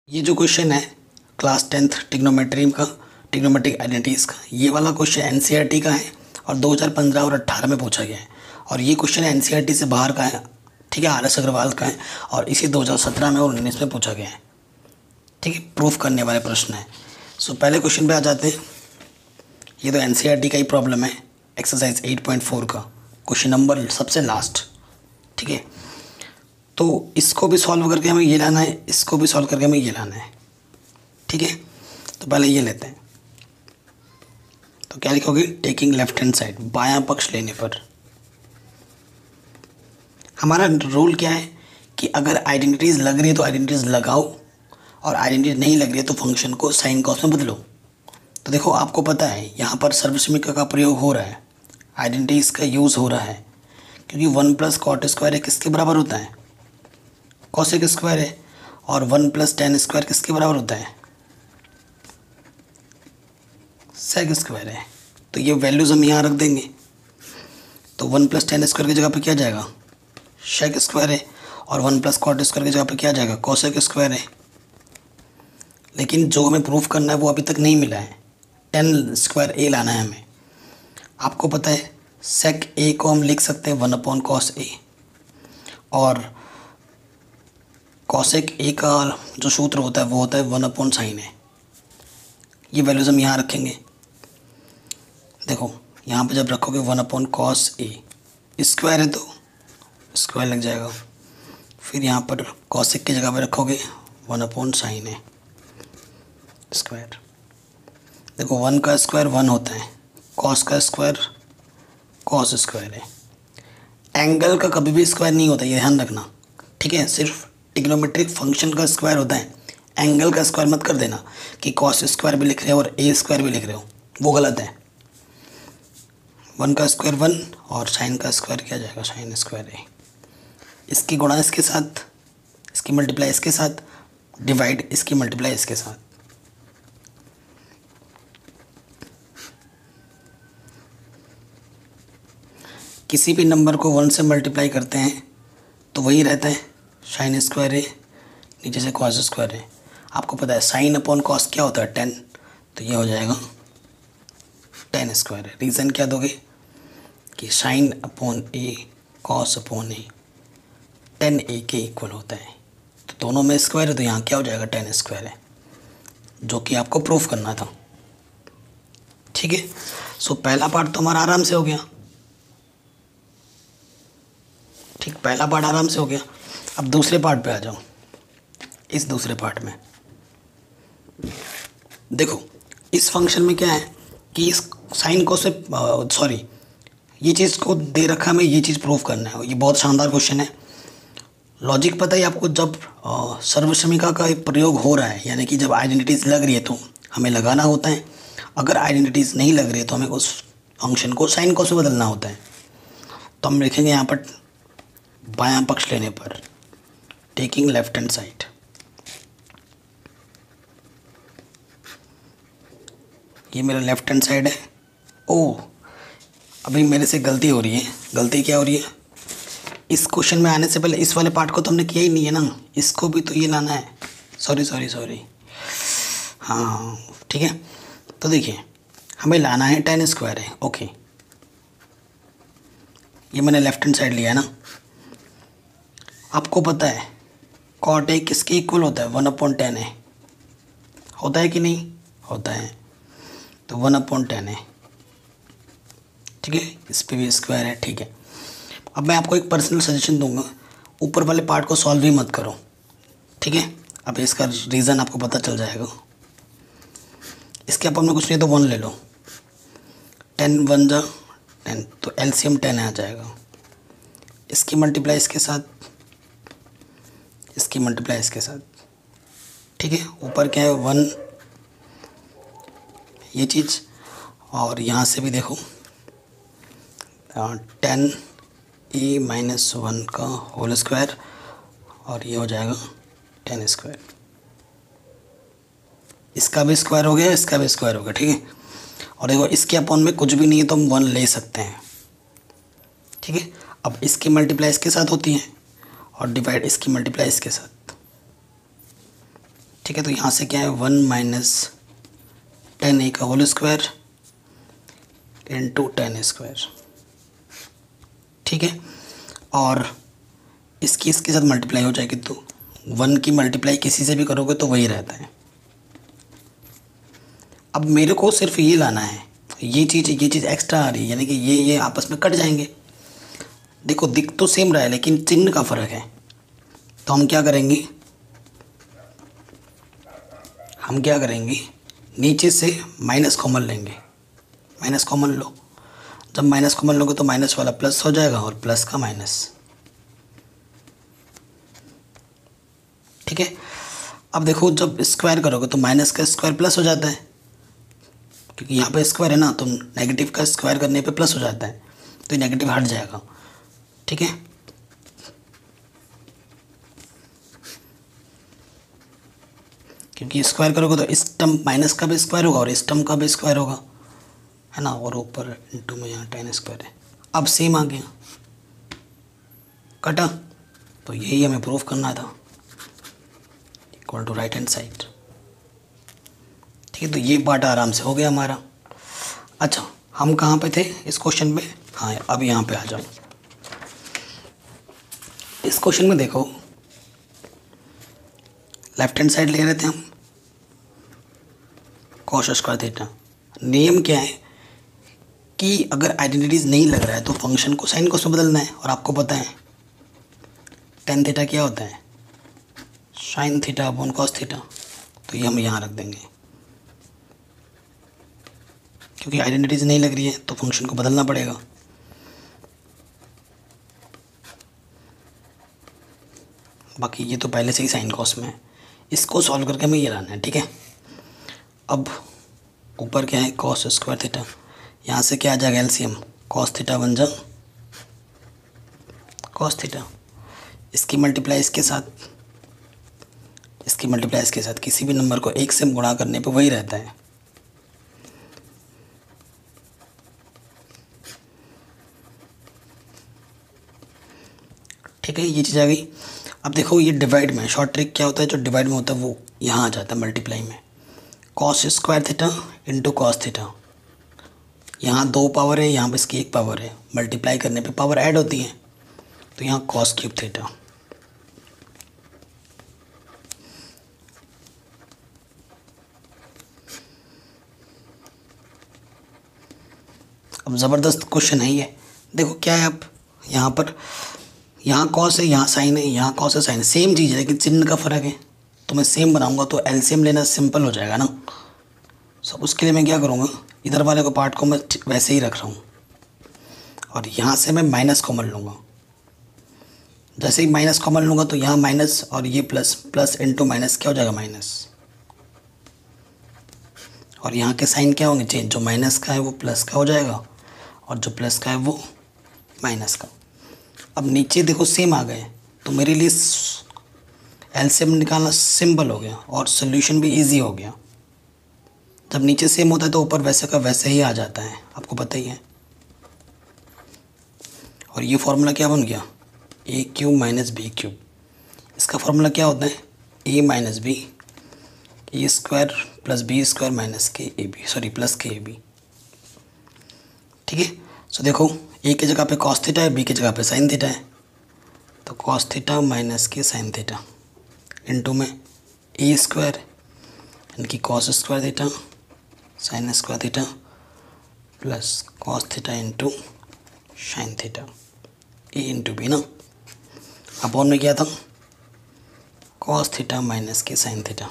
ये जो क्वेश्चन है क्लास 10th ट्रिग्नोमेट्री का, ट्रिग्नोमेट्रिक आइडेंटिटीज़ का, ये वाला क्वेश्चन एनसीईआरटी का है और 2015 और 18 में पूछा गया है। और ये क्वेश्चन एनसीईआरटी से बाहर का है, ठीक है, आर एस अग्रवाल का है और इसे 2017 में और 19 में पूछा गया है, ठीक है। प्रूफ करने वाले प्रश्न है। सो पहले क्वेश्चन पे आ जाते हैं। ये तो एनसीईआरटी का ही प्रॉब्लम है, एक्सरसाइज 8.4 का क्वेश्चन नंबर सबसे लास्ट, ठीक है। तो इसको भी सॉल्व करके हमें ये लाना है, इसको भी सॉल्व करके हमें ये लाना है, ठीक है। तो पहले ये लेते हैं। तो क्या लिखोगे? टेकिंग लेफ्ट हैंड साइड, बायां पक्ष लेने पर। हमारा रूल क्या है कि अगर आइडेंटिटीज़ लग रही है तो आइडेंटिटीज़ लगाओ, और आइडेंटिटी नहीं लग रही है तो फंक्शन को साइन कॉस में बदलो। तो देखो, आपको पता है यहाँ पर सर्वसमीकरण का प्रयोग हो रहा है, आइडेंटिटीज़ का यूज़ हो रहा है, क्योंकि 1 प्लस कॉट स्क्वायर किसके बराबर होता है? कॉसेक स्क्वायर है। और 1 प्लस टेन स्क्वायर किसके बराबर होता है? सेक स्क्वायर है। तो ये वैल्यूज़ हम यहाँ रख देंगे। तो 1 प्लस टेन स्क्वायर की जगह पे क्या जाएगा? सेक स्क्वायर है। और 1 प्लस कॉट स्क्वायर की जगह पे क्या जाएगा? कॉसेक स्क्वायर है। लेकिन जो हमें प्रूफ करना है वो अभी तक नहीं मिला है। टेन स्क्वायर ए लाना है हमें। आपको पता है सेक ए को हम लिख सकते हैं 1 कॉस ए, और कॉसेक ए का जो सूत्र होता है वो होता है 1 साइन ए। ये वैल्यूज़ हम यहाँ रखेंगे। देखो, यहाँ पे जब रखोगे 1 कॉस ए, स्क्वायर है तो स्क्वायर लग जाएगा। फिर यहाँ पर कॉसेक की जगह पे रखोगे 1 साइन ए स्क्वायर। देखो, 1 का स्क्वायर 1 होता है, कॉस का स्क्वायर कॉस स्क्वायर है। एंगल का कभी भी स्क्वायर नहीं होता, ये ध्यान रखना, ठीक है। सिर्फ ट्रिग्नोमेट्रिक फंक्शन का स्क्वायर होता है, एंगल का स्क्वायर मत कर देना कि कॉस स्क्वायर भी लिख रहे हो और ए स्क्वायर भी लिख रहे हो, वो गलत है। 1 का स्क्वायर 1 और साइन का स्क्वायर क्या जाएगा? साइन स्क्वायर है। इसकी गुणा इसके साथ, इसकी मल्टीप्लाई इसके साथ, डिवाइड इसकी मल्टीप्लाई इसके साथ। किसी भी नंबर को 1 से मल्टीप्लाई करते हैं तो वही रहता है, साइन स्क्वायर है, नीचे से कॉस स्क्वायर है। आपको पता है साइन अपॉन कॉस क्या होता है? 10। तो ये हो जाएगा 10 स्क्वायर है। रीज़न क्या दोगे कि sine upon A cos upon A 10 A के इक्वल होता है। तो दोनों में स्क्वायर है तो यहाँ क्या हो जाएगा? 10 स्क्वायर है, जो कि आपको प्रूफ करना था, ठीक है। सो पहला पार्ट तो हमारा आराम से हो गया, ठीक, पहला पार्ट आराम से हो गया। अब दूसरे पार्ट पे आ जाओ। इस दूसरे पार्ट में देखो, इस फंक्शन में क्या है कि इस साइन को से सॉरी, ये चीज़ को दे रखा है, हमें ये चीज़ प्रूफ करना है। ये बहुत शानदार क्वेश्चन है। लॉजिक पता है आपको, जब सर्वसमीकरण का एक प्रयोग हो रहा है, यानी कि जब आइडेंटिटीज़ लग रही है तो हमें लगाना होता है। अगर आइडेंटिटीज़ नहीं लग रही है तो हमें उस फंक्शन को साइन को से बदलना होता है। तो हम लिखेंगे यहाँ पर बायां पक्ष लेने पर, टेकिंग लेफ्ट हैंड साइड। ये मेरा लेफ्ट हैंड साइड है। ओह, अभी मेरे से गलती हो रही है। गलती क्या हो रही है? इस क्वेश्चन में आने से पहले इस वाले पार्ट को तो हमने किया ही नहीं है ना, इसको भी तो ये लाना है। सॉरी सॉरी सॉरी, हाँ ठीक है। तो देखिए, हमें लाना है 10 स्क्वायर है, ओके। ये मैंने लेफ्ट हैंड साइड लिया है ना। आपको पता है कॉट ए किसके इक्वल होता है? 1/10 है, होता है कि नहीं? होता है। तो 1/10 है, ठीक है। इस पे भी स्क्वायर है, ठीक है। अब मैं आपको एक पर्सनल सजेशन दूंगा, ऊपर वाले पार्ट को सॉल्व ही मत करो, ठीक है। अब इसका रीज़न आपको पता चल जाएगा। इसके अपन में कुछ नहीं तो 1 ले लो, 10 1 जा 10, तो एलसीएम 10 आ जाएगा। इसकी मल्टीप्लाई इसके साथ, इसकी मल्टीप्लाई इसके साथ, ठीक है। ऊपर क्या है? 1, ये चीज़, और यहाँ से भी देखो 10 ए माइनस 1 का होल स्क्वायर, और ये हो जाएगा 10 स्क्वायर। इसका भी स्क्वायर हो गया, इसका भी स्क्वायर हो गया, ठीक है। और देखो, इसके अपॉन में कुछ भी नहीं है तो हम 1 ले सकते हैं, ठीक है। अब इसकी मल्टीप्लाई इसके साथ होती है और डिवाइड इसकी मल्टीप्लाई इसके साथ, ठीक है, तो यहाँ से क्या है 1 माइनस 10a का होल स्क्वायर इंटू 10a²। ठीक है, और इसके साथ मल्टीप्लाई हो जाएगी, तो 1 की मल्टीप्लाई किसी से भी करोगे तो वही रहता है। अब मेरे को सिर्फ ये लाना है, ये चीज़ एक्स्ट्रा आ रही है, यानी कि ये आपस में कट जाएंगे। देखो दिख तो सेम रहा है लेकिन चिन्ह का फ़र्क है। तो हम क्या करेंगे, नीचे से माइनस कॉमन लेंगे। माइनस कॉमन लो, जब माइनस कॉमन लोगे तो माइनस वाला प्लस हो जाएगा और प्लस का माइनस। ठीक है, अब देखो जब स्क्वायर करोगे तो माइनस का स्क्वायर प्लस हो जाता है, क्योंकि यहाँ पे स्क्वायर है ना, तो नेगेटिव का स्क्वायर करने पे प्लस हो जाता है, तो ये नेगेटिव हट जाएगा। ठीक है, क्योंकि स्क्वायर करोगे तो इस टर्म माइनस का भी स्क्वायर होगा और इस टर्म का भी स्क्वायर होगा, है ना, और ऊपर इंटू में यहाँ 10² है। अब सेम आ गया, कटा, तो यही हमें प्रूफ करना था, equal to right hand side. ठीक है, तो ये पार्ट आराम से हो गया हमारा। अच्छा, हम कहाँ पे थे इस क्वेश्चन में? हाँ, अब यहाँ पे आ जाओ। इस क्वेश्चन में देखो लेफ्ट हैंड साइड ले रहे थे हम cos स्क्वायर थीटा। नियम क्या है कि अगर आइडेंटिटीज नहीं लग रहा है तो फंक्शन को साइन को बदलना है, और आपको पता है tan थीटा क्या होता है, sin theta upon cos theta. तो ये हम यहाँ रख देंगे, क्योंकि आइडेंटिटीज नहीं लग रही है तो फंक्शन को बदलना पड़ेगा। बाकी ये तो पहले से ही साइन कॉस में है, इसको सॉल्व करके हमें ये लाना है। ठीक है, अब ऊपर क्या है cos स्क्वायर थीटा, यहाँ से क्या आ जाएगा एलसीएम, cos थीटा बन जा cos थीटा। इसकी मल्टीप्लाई इसके साथ, किसी भी नंबर को 1 से गुणा करने पे वही रहता है। ठीक है, ये चीज़ आ गई। अब देखो ये डिवाइड में शॉर्ट ट्रिक क्या होता है, जो डिवाइड में होता है वो यहाँ आ जाता है मल्टीप्लाई में, cos square theta into cos theta. यहाँ 2 पावर है, यहाँ पे इसकी 1 पावर है, मल्टीप्लाई करने पे पावर ऐड होती है, तो यहाँ cos क्यूब थीटा। अब ज़बरदस्त क्वेश्चन है ये। देखो क्या है, अब यहाँ पर यहाँ कॉस है, यहाँ साइन है, यहाँ कॉस है साइन, सेम चीज़ है लेकिन चिन्ह का फ़र्क है। तो मैं सेम बनाऊँगा तो एलसीएम लेना सिंपल हो जाएगा ना। सब उसके लिए मैं क्या करूँगा, इधर वाले को पार्ट को मैं वैसे ही रख रहा हूँ और यहाँ से मैं माइनस कॉमन लूँगा। जैसे ही माइनस कॉमन लूँगा तो यहाँ माइनस और ये प्लस, प्लस इंटू माइनस क्या हो जाएगा माइनस, और यहाँ के साइन क्या होंगे चेंज, जो माइनस का है वो प्लस का हो जाएगा और जो प्लस का है वो माइनस का। अब नीचे देखो सेम आ गए, तो मेरे लिए एलसीएम निकालना सिंपल हो गया और सोल्यूशन भी इजी हो गया। जब नीचे सेम होता है तो ऊपर वैसे का वैसे ही आ जाता है, आपको पता ही है। और ये फॉर्मूला क्या बन गया, A cube minus B cube. इसका फॉर्मूला क्या होता है, A minus B, A square plus B square minus के ए बी, सॉरी प्लस के ए बी। ठीक है, सो देखो ए की जगह पे कॉस थीटा है, बी की जगह पे साइन थीटा है, तो कॉस थीटा माइनस के साइन थीटा इंटू में ए स्क्वायर यानी कि cos square theta sine square theta plus cos theta into sine theta, A into B ना। अपॉन में क्या था, कॉस थीटा माइनस के साइन थीटा,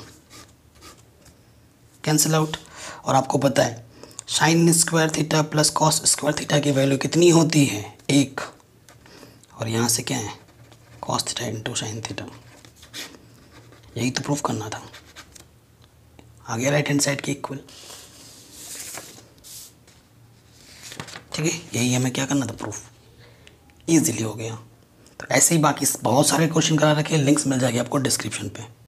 कैंसिल आउट। और आपको पता है sine square theta plus cos square theta की वैल्यू कितनी होती है, 1, और यहाँ से क्या है cos theta into sine theta. यही तो प्रूफ करना था, आ गया राइट हैंड साइड की इक्वल। ठीक है, यही हमें क्या करना था प्रूफ, इजीली हो गया। तो ऐसे ही बाकी बहुत सारे क्वेश्चन करा रखे, लिंक्स मिल जाएगी आपको डिस्क्रिप्शन पे।